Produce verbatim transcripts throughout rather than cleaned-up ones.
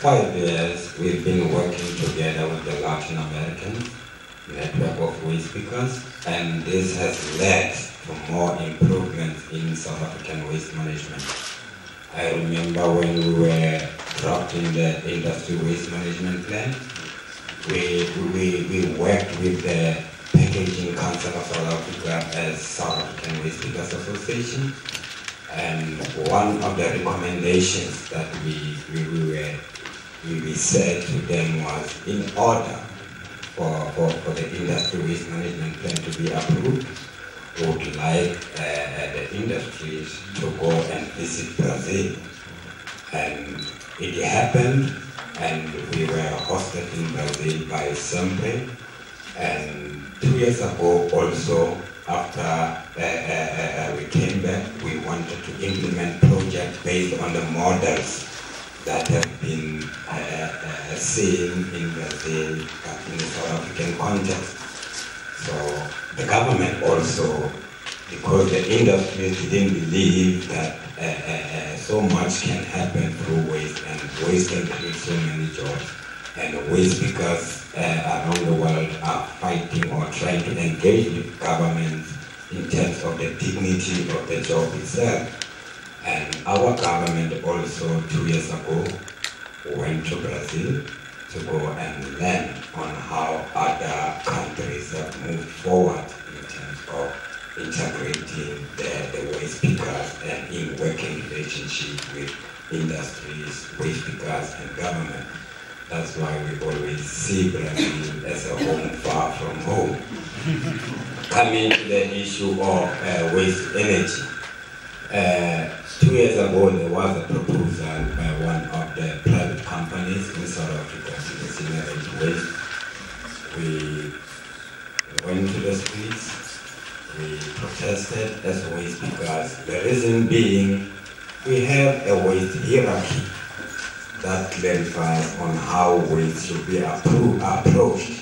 five years, we've been working together with the Latin American network of waste pickers, and this has led to more improvements in South African waste management. I remember when we were drafting the industry waste management plan, we, we, we worked with the Packaging Council of South Africa as South African Waste Pickers Association, and one of the recommendations that we, we, we, were, we, we said to them was, in order for, for, for the industry waste management plan to be approved, we would like uh, the industries to go and visit Brazil. And it happened, and we were hosted in Brazil by CEMPRE. And two years ago also, after uh, uh, we came back, we wanted to implement projects based on the models that have been uh, uh, seen in Brazil, but in the South African context. So the government also, because the industry didn't believe that uh, uh, uh, so much can happen through waste, and waste can create so many jobs, and waste pickers uh, around the world are fighting or trying to engage with governments in terms of the dignity of the job itself. And our government also, two years ago, went to Brazil to go and learn on how other countries have moved forward in terms of integrating the, the waste pickers and in working relationship with industries, waste pickers, and government. That's why we always see Brazil as a home far from home. Coming to the issue of uh, waste energy. Uh, two years ago, there was a proposal by one of the private companies in South Africa to incinerate waste. We went to the streets, we protested as waste pickers. The reason being, we have a waste hierarchy that clarifies on how waste should be approved, approached.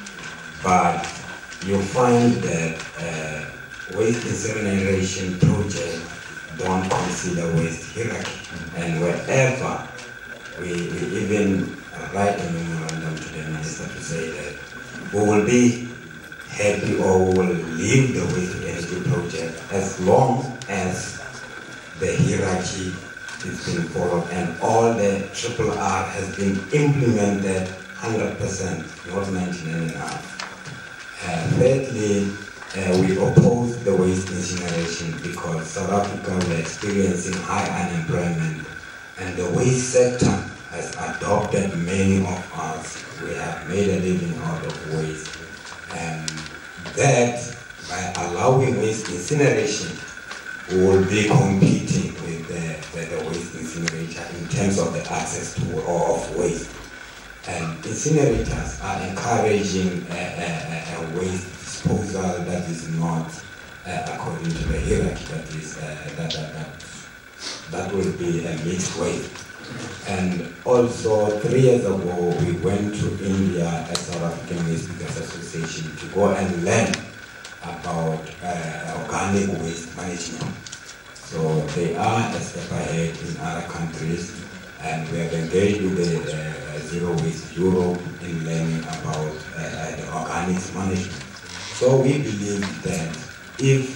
But you find that uh, waste incineration projects don't consider waste hierarchy. And wherever we, we even write a memorandum to the minister to say that we will be happy or we will leave the waste energy project as long as the hierarchy is being followed and all the triple R has been implemented one hundred percent, not ninety-nine and a half. Uh, thirdly, Uh, we oppose the waste incineration because South Africa is experiencing high unemployment, and the waste sector has adopted many of us. We have made a living out of waste, and that by allowing waste incineration, we will be competing with the, the, the waste incinerator in terms of the access to or of waste. And incinerators are encouraging a, a, a waste disposal that is not uh, according to the hierarchy, that is uh, that, that, that, that will be a mixed waste. And also three years ago we went to India as South African Waste Pickers Association to go and learn about uh, organic waste management. So they are a step ahead in other countries, and we have engaged with the uh, Zero Waste Europe in learning about uh, the organics management. So we believe that if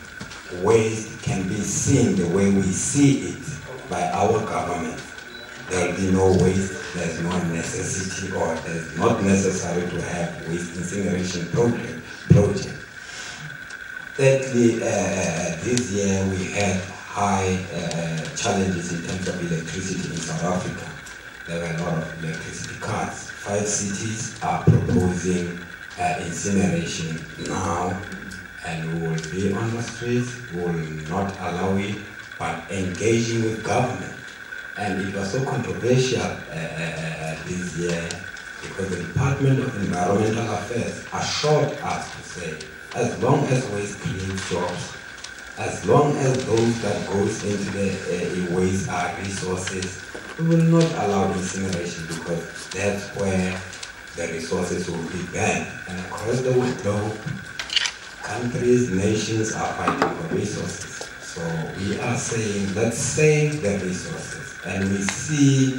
waste can be seen the way we see it by our government, there will be no waste, there's no necessity, or there's not necessary to have waste incineration project. project. Thirdly, uh, this year we had high uh, challenges in terms of electricity in South Africa. There were a lot of electricity cuts. Five cities are proposing uh, incineration now, and we will be on the streets, we will not allow it, but engaging with government. And it was so controversial uh, uh, this year because the Department of Environmental Affairs assured us to say, as long as waste creates jobs, as long as those that goes into the uh, waste are resources, we will not allow incineration because that's where the resources will be banned. And across the globe, countries, nations are fighting for resources. So we are saying, let's save the resources. And we see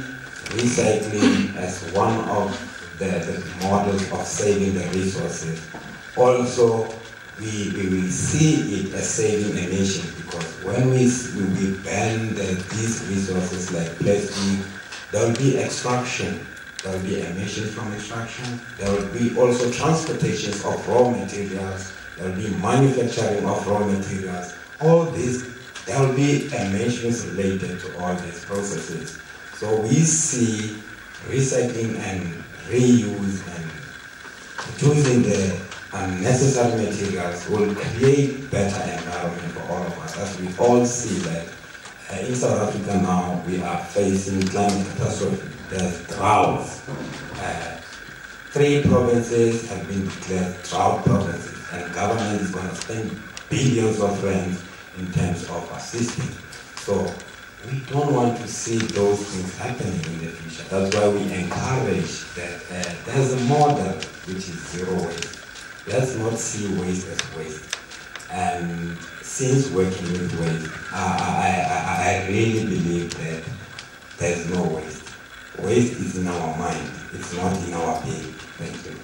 recycling as one of the, the models of saving the resources. Also, we, we will see it as saving a nation, because when we, we ban the, these resources like plastic, there will be extraction, there will be emissions from extraction, there will be also transportations of raw materials, there will be manufacturing of raw materials. All this, there will be emissions related to all these processes. So we see recycling and reuse and using the unnecessary materials will create better environment for all of us, as we all see that uh, in South Africa now we are facing climate catastrophe. There's droughts. Uh, three provinces have been declared drought provinces, and government is going to spend billions of rands in terms of assisting. So we don't want to see those things happening in the future. That's why we encourage that uh, there's a model which is zero waste. Let's not see waste as waste. And since working with waste, I, I, I really believe that there's no waste. Waste is in our mind, it's not in our being. Thank you.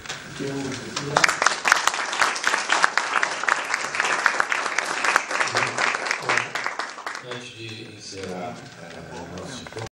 Antes de encerrar o nosso